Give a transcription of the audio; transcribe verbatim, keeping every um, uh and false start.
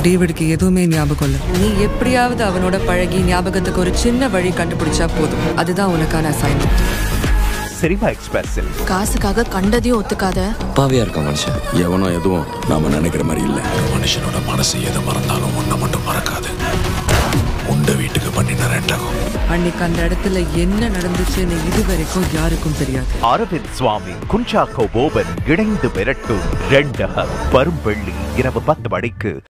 டேவிடுக்கு எதுவுமே ஞாபகம் இல்லை. நீ எப்படியாவது அவனோட பழகி ஞாபகத்துக்கு ஒரு சின்ன வழி கண்டுபிடிச்சா போதும். அதுதான் உனக்கான அசைன்மெண்ட். சினிமா எக்ஸ்பிரஸில் காசுக்காக கண்டதையும் ஒத்துக்காத. பாவியா இருக்க மனுஷன். எவனோ எதுவும் நாம நினைக்கிற மாதிரி இல்ல. மனுஷனோட மனசு எதை மறந்தாலும் ஒன்ன மட்டும் மறக்காது. உண்ட வீட்டுக்கு பண்ணின ரெண்டகம். அன்னைக்கு அந்த இடத்துல என்ன நடந்துச்சுன்னு இதுவரைக்கும் யாருக்கும் தெரியாது. அரவிந்த் சுவாமி, குஞ்சாக்கோ போபன் இணைந்து மிரட்டும் ரெண்டகம் வரும் வெள்ளி இரவு பத்து மணிக்கு.